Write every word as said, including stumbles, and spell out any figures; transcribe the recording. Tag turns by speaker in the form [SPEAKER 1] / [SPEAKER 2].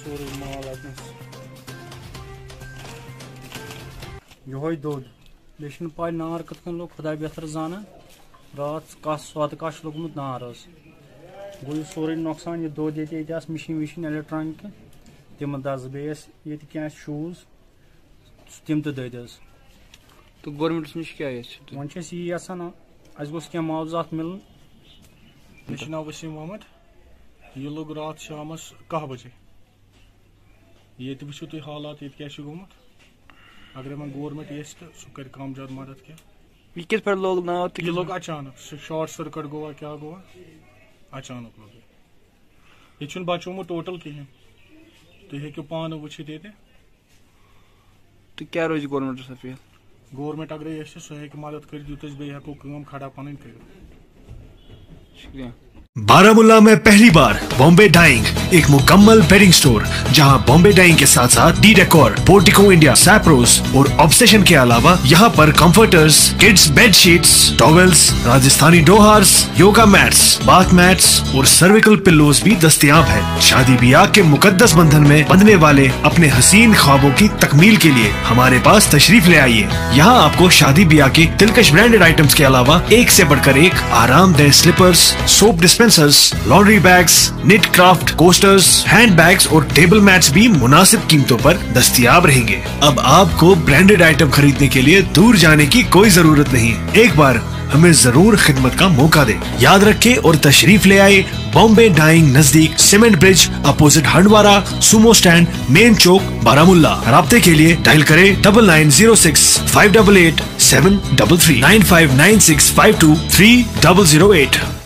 [SPEAKER 1] سورُے مال اَتنَس یِہوے دۄد بیٚیہِ چھُنہٕ پاے نار کِتھ کٔنۍ لوٚگ خۄدا بہتر زانان راتھ کَس سۄدٕ کَس چھُ لوٚگمُت نار حظ گوٚو یہِ سورُے نۄقصان یہِ دۄد ییٚتہِ ییٚتہِ آسہٕ مِشیٖن وِشیٖن اٮ۪لٮ۪کٹرٛانِکہٕ تِم دَزٕ بیٚیہِ ٲسۍ ییٚتہِ کینٛہہ شوٗز تِم تہِ دٔدۍ حظ
[SPEAKER 2] تو گورمنٹس نِش کیٛاہ یژھِو تُہۍ؟
[SPEAKER 1] وۄنۍ چھِ أسۍ یی یَژھان اَسہِ گوٚژھ کینٛہہ معاوضات مِلُن
[SPEAKER 3] مےٚ چھُ ناو وسیٖم احمد یہِ لوٚگ راتھ شامَس کاہ بجے ییٚتہِ وٕچھِو تُہۍ حالات ییٚتہِ کیٛاہ چھُ گوٚمُت اگر وۄنۍ گورمنٹ یژھِ تہٕ سُہ کَرِ کَم زیادٕ مدد کینٛہہ
[SPEAKER 2] یہ کِتھ پٲٹھۍ لوگ نار تہٕ
[SPEAKER 3] یہِ لوٚگ اچانک سُہ شاٹ سٔرکٹ گوٚوا کیٛاہ گوٚوا اچانک لوٚگ ییٚتہِ چھُنہٕ بچومُت ٹوٹل کِہیٖنۍ تُہۍ ہیٚکِو پانہٕ وٕچھِتھ ییٚتہِ
[SPEAKER 2] تہٕ کیٛاہ روزِ گورمنٹس اپیل
[SPEAKER 3] گورمنٹ اگرے یژھِ سُہ ہیٚکہِ مدد کٔرِتھ یُتھ أسۍ بیٚیہِ ہٮ۪کو کٲم کھڑا پنٕنۍ کٔرِتھ
[SPEAKER 2] شکریہ
[SPEAKER 4] بارامولہ میں پہلی بار بامبے ڈائنگ ایک مکمل بیڈنگ سٹور جہاں بامبے ڈائنگ کے ساتھ ساتھ ڈی ڈیکور پورٹیکو انڈیا سیپروز اور آبسیشن کے علاوہ یہاں پر comforters kids bed sheets towels Rajasthani dohars yoga mats bath mats اور سرویکل پلوز بھی دستیاب ہے شادی بیاہ کے مقدس بندھن میں بندھنے والے اپنے حسین خوابوں کی تکمیل کے لیے ہمارے پاس تشریف لے آئیے یہاں آپ کو شادی بیاہ کے دلکش برانڈیڈ آئٹمز کے علاوہ ایک سے بڑھ کر ایک آرام دہ slippers soap dispensers laundry bags net craft coasters hand bags اور ٹیبل میٹس بھی مناسب قیمتوں پر دستیاب رہیں گے اب آپ کو برانڈیڈ آئٹم خریدنے کے لیے دور جانے کی کوئی ضرورت نہیں ایک بار ہمیں ضرور خدمت کا موقع دیں یاد رکھیں اور تشریف لے آئے بامبے ڈائنگ نزدیک cement bridge opposite Handwara Sumo stand main چوک بارامولہ رابطے کے لیے ڈائل کرے double nine zero six five double eight seven double three nine five nine six five two three double zero at